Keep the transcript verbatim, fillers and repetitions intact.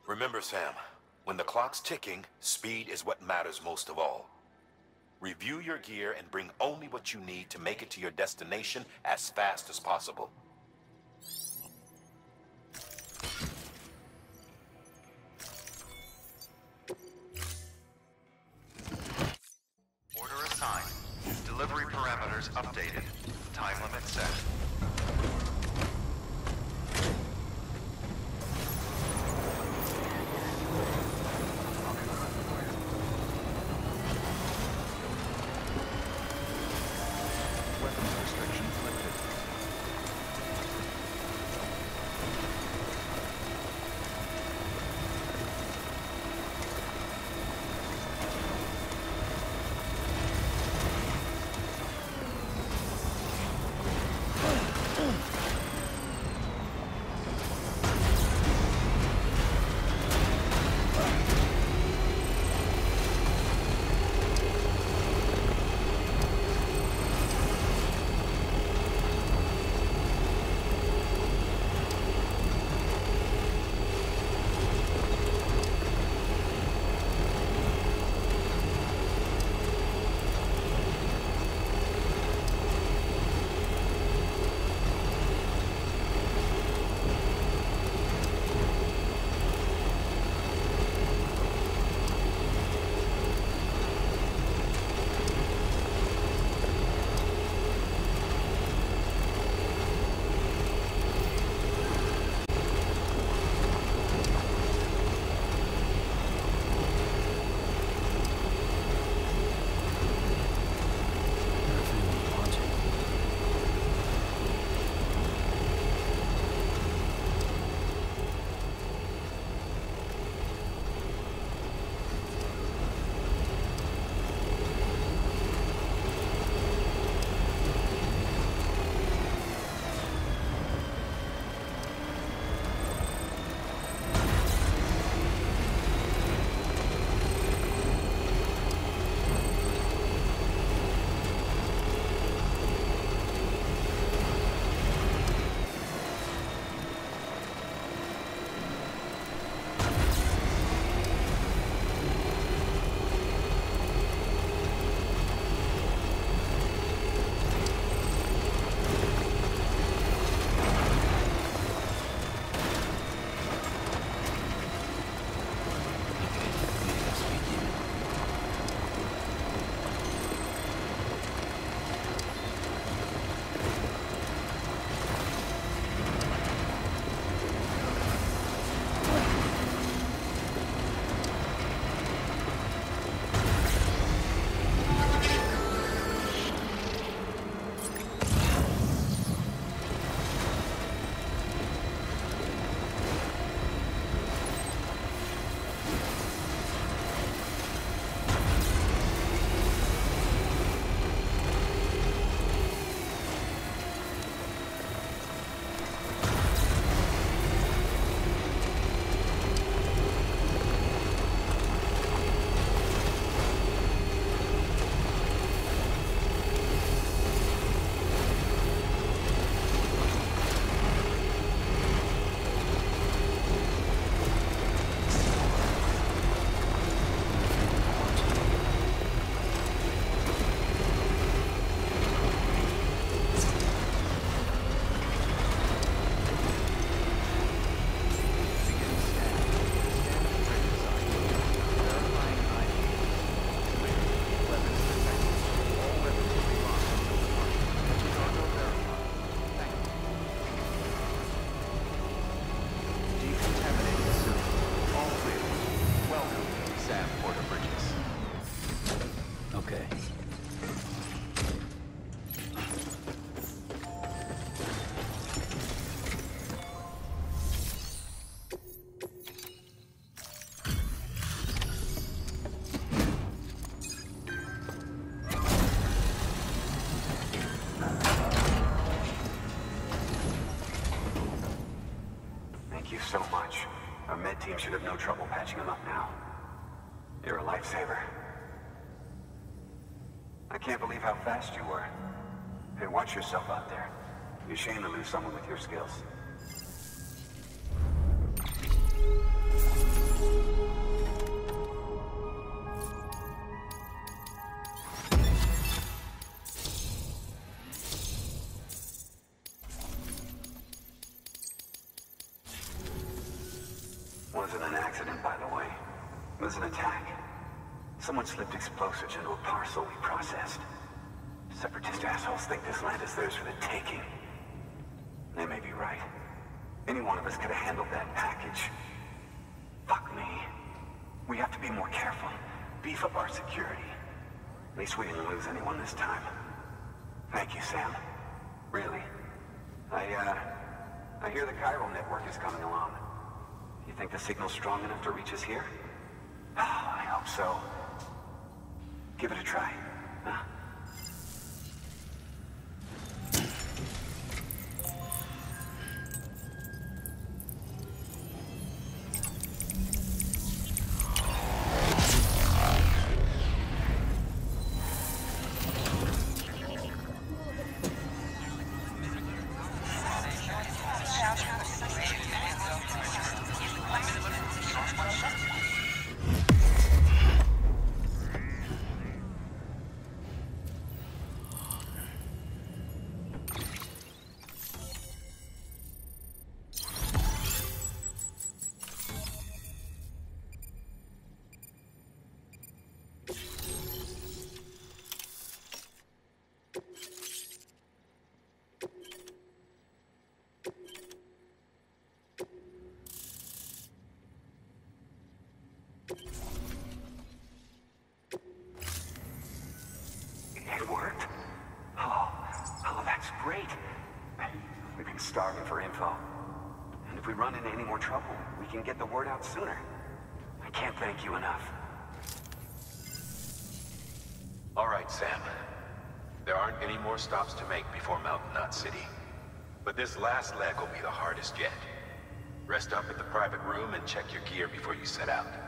Remember, Sam, when the clock's ticking, speed is what matters most of all. Review your gear and bring only what you need to make it to your destination as fast as possible. Order assigned. Delivery parameters updated. Time limit set. Weapons restrictions lifted. so much. Our med team should have no trouble patching him up now. You're a lifesaver. I can't believe how fast you were. Hey, watch yourself out there. You're shame to lose someone with your skills. accident, by the way. It was an attack. Someone slipped explosives into a parcel we processed. Separatist assholes think this land is theirs for the taking. They may be right. Any one of us could have handled that package. Fuck me. We have to be more careful. Beef up our security. At least we didn't lose anyone this time. Thank you, Sam. Really. I, uh... I hear the chiral network is coming along. You think the signal's strong enough to reach us here? Oh, I hope so. Give it a try. Huh? It worked. Oh, oh, that's great. We've been starving for info. And if we run into any more trouble, we can get the word out sooner. I can't thank you enough. All right, Sam. There aren't any more stops to make before Mountain Knot City. But this last leg will be the hardest yet. Rest up at the private room and check your gear before you set out.